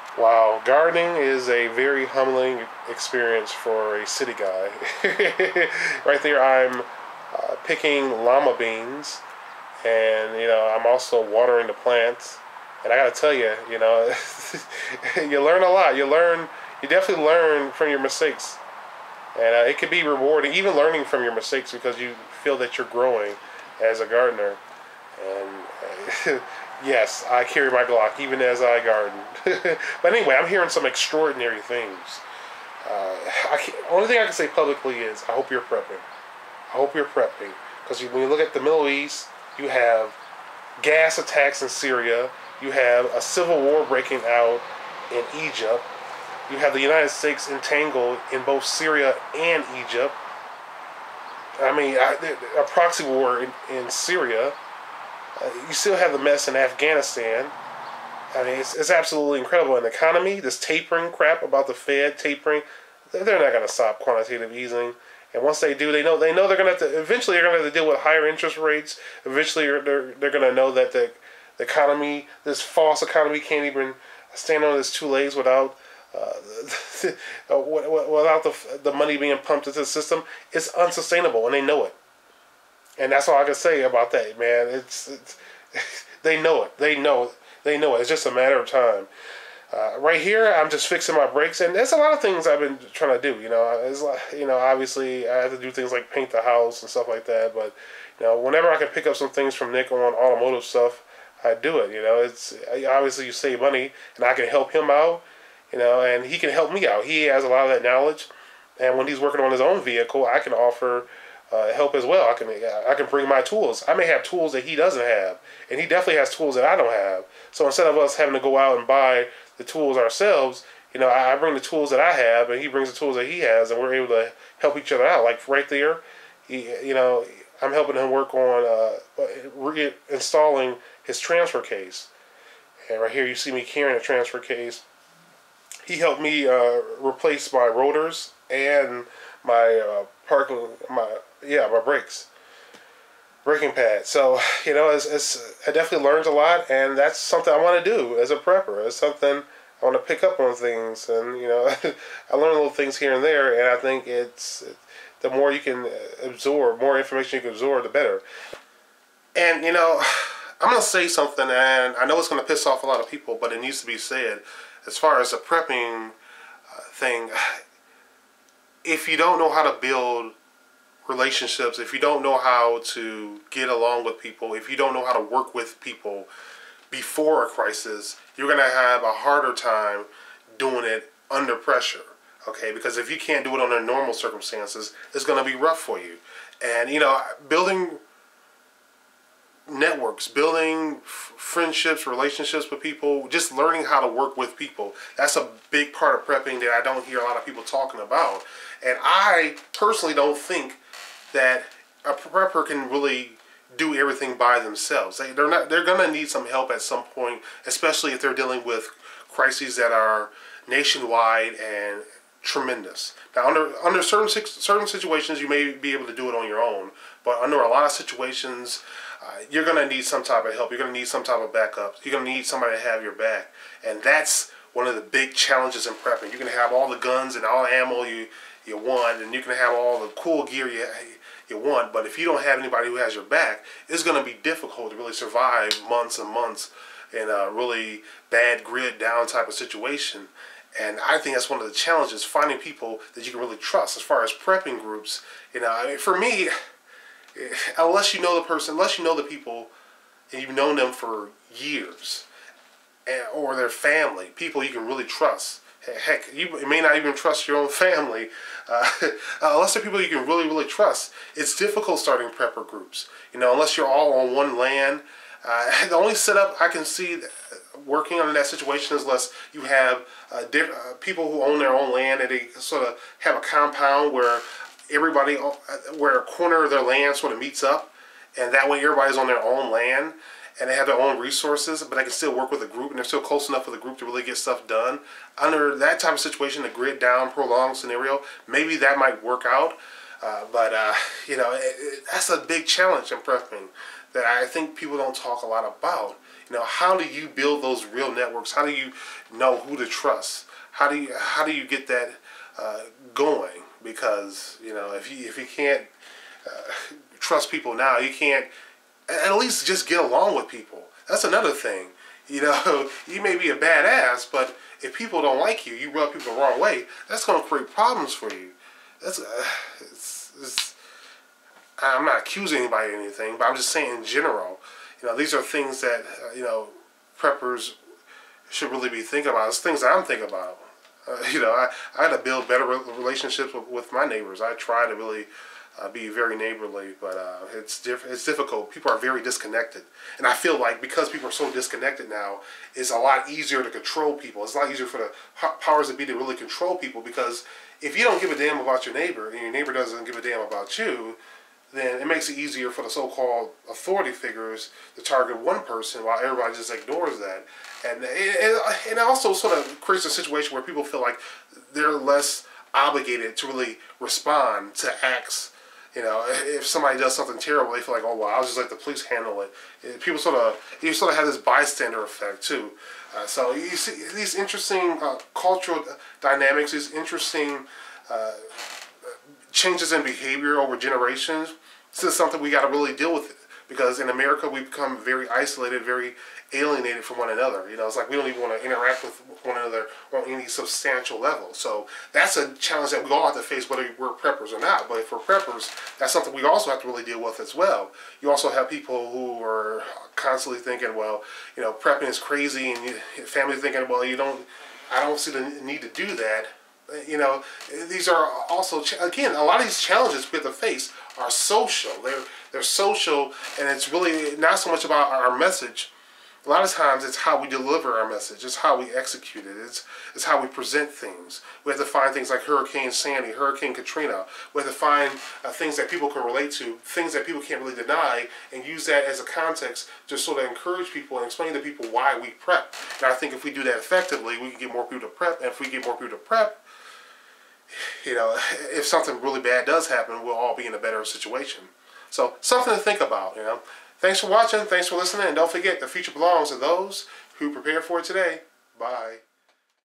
Wow, gardening is a very humbling experience for a city guy. Right there, I'm picking llama beans, and I'm also watering the plants. And I gotta tell you, you learn a lot. You definitely learn from your mistakes, and it can be rewarding, even learning from your mistakes, because you feel that you're growing as a gardener. And yes, I carry my Glock even as I garden. But anyway, I'm hearing some extraordinary things. Only thing I can say publicly is I hope you're prepping. I hope you're prepping, because when you look at the Middle East, you have gas attacks in Syria. You have a civil war breaking out in Egypt. You have the United States entangled in both Syria and Egypt. I mean, a proxy war in Syria. You still have the mess in Afghanistan. I mean, it's absolutely incredible. An economy, this tapering crap about the Fed tapering, they're not going to stop quantitative easing. And once they do, they know they're going to have to. Eventually, they're going to have to deal with higher interest rates. Eventually, they're going to know that the economy, this false economy, can't even stand on its two legs without without the money being pumped into the system. It's unsustainable, and they know it. And that's all I can say about that, man. It's they know it. They know it. It's just a matter of time. Right here, I'm just fixing my brakes, and there's a lot of things I've been trying to do. It's like, obviously I have to do things like paint the house and stuff like that. But whenever I can pick up some things from Nick on automotive stuff, I do it. It's obviously you save money, and I can help him out. And he can help me out. He has a lot of that knowledge, and when he's working on his own vehicle, I can offer help as well. I can bring my tools. I may have tools that he doesn't have, and he definitely has tools that I don't have. So instead of us having to go out and buy the tools ourselves, I bring the tools that I have, and he brings the tools that he has, and we're able to help each other out. Like right there, I'm helping him work on installing his transfer case. And right here, you see me carrying a transfer case. He helped me replace my rotors and my my brakes, braking pad. So I definitely learned a lot, and that's something I want to do as a prepper. It's something I want to pick up on things, and I learn little things here and there, and I think the more you can absorb, more information you can absorb, the better. And I'm gonna say something, and I know it's gonna piss off a lot of people, but it needs to be said. As far as the prepping thing, if you don't know how to build relationships, if you don't know how to get along with people, if you don't know how to work with people before a crisis, you're going to have a harder time doing it under pressure. Okay, because if you can't do it under normal circumstances, it's going to be rough for you. And building networks, building friendships, relationships with people, just learning how to work with people. That's a big part of prepping that I don't hear a lot of people talking about. And I personally don't think that a prepper can really do everything by themselves. They're going to need some help at some point, especially if they're dealing with crises that are nationwide and tremendous. Now, under certain situations, you may be able to do it on your own, but under a lot of situations, you're going to need some type of help. You're going to need some type of backup. You're going to need somebody to have your back. And that's one of the big challenges in prepping. You can have all the guns and all the ammo you want, and you can have all the cool gear you want, but if you don't have anybody who has your back, it's going to be difficult to really survive months and months in a really bad grid down type of situation. And I think that's one of the challenges, finding people that you can really trust. As far as prepping groups, I mean, for me, unless you know the person, unless you know the people, and you've known them for years, or their family, people you can really trust. Heck, you may not even trust your own family. Unless they're people you can really, really trust, it's difficult starting prepper groups. Unless you're all on one land. The only setup I can see working under that situation is unless you have people who own their own land, and they sort of have a compound where where a corner of their land sort of meets up, and that way everybody's on their own land, and they have their own resources, but they can still work with a group, and they're still close enough for the group to really get stuff done. Under that type of situation, the grid down, prolonged scenario, maybe that might work out. But that's a big challenge in prepping that I think people don't talk a lot about. You know, how do you build those real networks? How do you know who to trust? How do you get that going? Because, you know, if you can't trust people now, you can't at least just get along with people. That's another thing. You know, you may be a badass, but if people don't like you, you rub people the wrong way, that's going to create problems for you. That's I'm not accusing anybody of anything, but I'm just saying in general, you know, these are things that, you know, preppers should really be thinking about. It's things that I'm thinking about. You know, I got to build better relationships with my neighbors. I try to really be very neighborly, but it's difficult. People are very disconnected, and I feel like because people are so disconnected now, it's a lot easier to control people. It's a lot easier for the powers that be to really control people, because if you don't give a damn about your neighbor and your neighbor doesn't give a damn about you, then it makes it easier for the so-called authority figures to target one person while everybody just ignores that. And it also sort of creates a situation where people feel like they're less obligated to really respond to acts. You know, if somebody does something terrible, they feel like, oh, well, I'll just let the police handle it. You sort of have this bystander effect, too. So you see these interesting cultural dynamics, these interesting changes in behavior over generations. This is something we got to really deal with, because in America we become very isolated, very alienated from one another. You know, it's like we don't even want to interact with one another on any substantial level. So that's a challenge that we all have to face, whether we're preppers or not. But for preppers, that's something we also have to really deal with as well. You also have people who are constantly thinking, well, you know, prepping is crazy, and family thinking, well, I don't see the need to do that. You know, these are also, again, a lot of these challenges we have to face are social. They're social, and it's really not so much about our message. A lot of times it's how we deliver our message. It's how we execute it. It's how we present things. We have to find things like Hurricane Sandy, Hurricane Katrina. We have to find things that people can relate to, things that people can't really deny, and use that as a context to sort of encourage people and explain to people why we prep. And I think if we do that effectively, we can get more people to prep. And if we get more people to prep, you know, if something really bad does happen, we'll all be in a better situation. So, something to think about, you know. Thanks for watching. Thanks for listening. And don't forget, the future belongs to those who prepare for it today. Bye.